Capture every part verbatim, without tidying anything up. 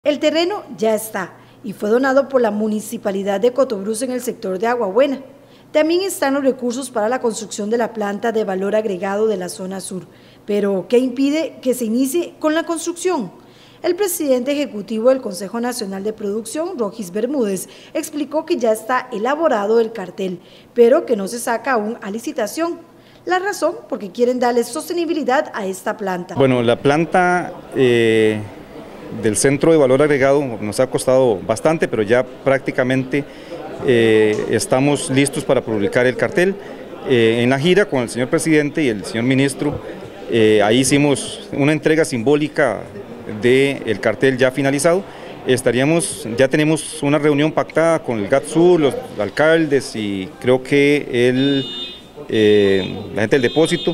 El terreno ya está y fue donado por la Municipalidad de Cotobruz en el sector de Agua Buena. También están los recursos para la construcción de la planta de valor agregado de la zona sur. Pero, ¿qué impide que se inicie con la construcción? El presidente ejecutivo del Consejo Nacional de Producción, Rogis Bermúdez, explicó que ya está elaborado el cartel, pero que no se saca aún a licitación. La razón, porque quieren darle sostenibilidad a esta planta. Bueno, la planta eh, del Centro de Valor Agregado nos ha costado bastante, pero ya prácticamente eh, estamos listos para publicar el cartel. Eh, en la gira con el señor presidente y el señor ministro, eh, ahí hicimos una entrega simbólica del cartel ya finalizado. Estaríamos, ya tenemos una reunión pactada con el GATSUR, los alcaldes y creo que el, eh, la gente del depósito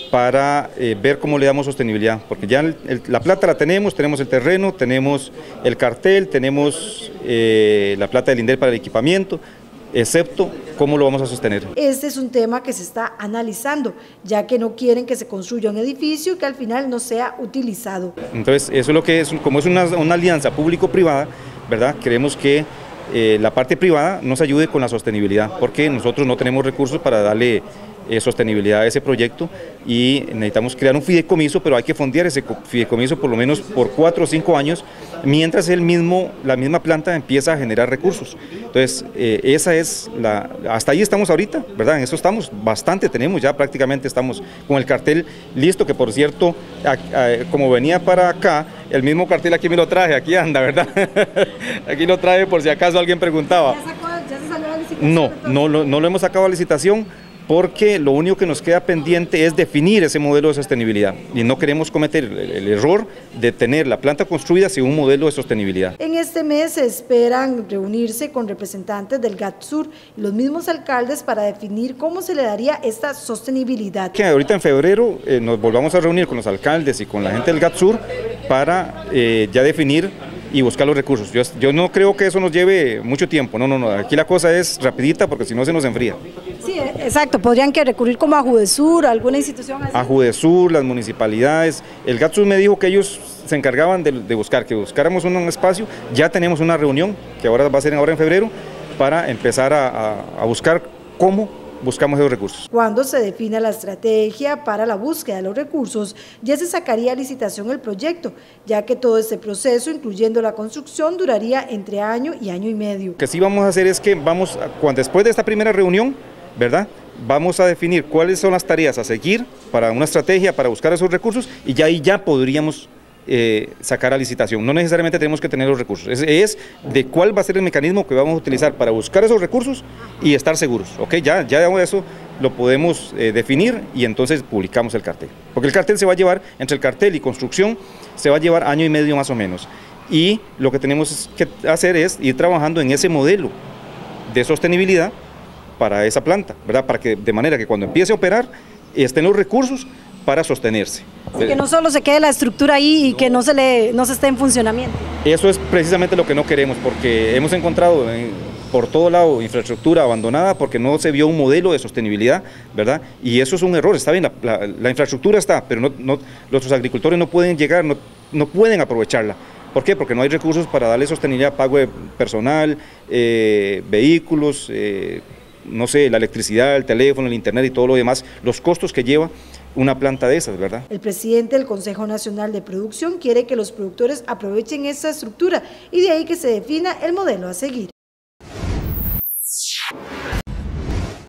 para eh, ver cómo le damos sostenibilidad, porque ya el, el, la plata la tenemos, tenemos el terreno, tenemos el cartel, tenemos eh, la plata del INDER para el equipamiento, excepto cómo lo vamos a sostener. Este es un tema que se está analizando, ya que no quieren que se construya un edificio que al final no sea utilizado. Entonces, eso es lo que es, como es una, una alianza público-privada, ¿verdad? Queremos que eh, la parte privada nos ayude con la sostenibilidad, porque nosotros no tenemos recursos para darle eh, sostenibilidad a ese proyecto y necesitamos crear un fideicomiso, pero hay que fondear ese fideicomiso por lo menos por cuatro o cinco años, mientras el mismo, la misma planta empieza a generar recursos. Entonces, eh, esa es la, hasta ahí estamos ahorita, ¿verdad? En eso estamos, bastante tenemos, ya prácticamente estamos con el cartel listo, que por cierto, a, a, como venía para acá, el mismo cartel aquí me lo traje, aquí anda, ¿verdad? Aquí lo traje por si acaso alguien preguntaba. ¿Ya, sacó, ya se salió a la licitación? No, no, no, no lo hemos sacado a licitación, porque lo único que nos queda pendiente es definir ese modelo de sostenibilidad y no queremos cometer el, el error de tener la planta construida sin un modelo de sostenibilidad. En este mes se esperan reunirse con representantes del GATSUR y los mismos alcaldes para definir cómo se le daría esta sostenibilidad. Que ahorita en febrero eh, nos volvamos a reunir con los alcaldes y con la gente del GATSUR para eh, ya definir y buscar los recursos. Yo, yo no creo que eso nos lleve mucho tiempo, no, no, no, aquí la cosa es rapidita porque si no se nos enfría. Sí, exacto, podrían que recurrir como a Judesur, a alguna institución así. A Judesur, las municipalidades, el GATSUR me dijo que ellos se encargaban de, de buscar, que buscáramos un, un espacio, ya tenemos una reunión, que ahora va a ser ahora en febrero, para empezar a, a, a buscar cómo buscamos esos recursos. Cuando se defina la estrategia para la búsqueda de los recursos, ya se sacaría a licitación el proyecto, ya que todo este proceso, incluyendo la construcción, duraría entre año y año y medio. Lo que sí vamos a hacer es que vamos, cuando después de esta primera reunión, ¿verdad?, vamos a definir cuáles son las tareas a seguir para una estrategia, para buscar esos recursos, y ya ahí ya podríamos eh, sacar a licitación. No necesariamente tenemos que tener los recursos, es, es de cuál va a ser el mecanismo que vamos a utilizar para buscar esos recursos y estar seguros, ¿ok? Ya, ya eso lo podemos eh, definir y entonces publicamos el cartel. Porque el cartel se va a llevar, entre el cartel y construcción, se va a llevar año y medio más o menos. Y lo que tenemos que hacer es ir trabajando en ese modelo de sostenibilidad para esa planta, ¿verdad? Para que de manera que cuando empiece a operar estén los recursos para sostenerse. Así que no solo se quede la estructura ahí y que no se le no se esté en funcionamiento. Eso es precisamente lo que no queremos, porque hemos encontrado en, por todo lado infraestructura abandonada porque no se vio un modelo de sostenibilidad, ¿verdad? Y eso es un error. Está bien, la, la, la infraestructura está, pero no, no, los agricultores no pueden llegar, no, no pueden aprovecharla. ¿Por qué? Porque no hay recursos para darle sostenibilidad, pago de personal, eh, vehículos, eh, no sé, la electricidad, el teléfono, el internet y todo lo demás, los costos que lleva una planta de esas, ¿verdad? El presidente del Consejo Nacional de Producción quiere que los productores aprovechen esta estructura y de ahí que se defina el modelo a seguir.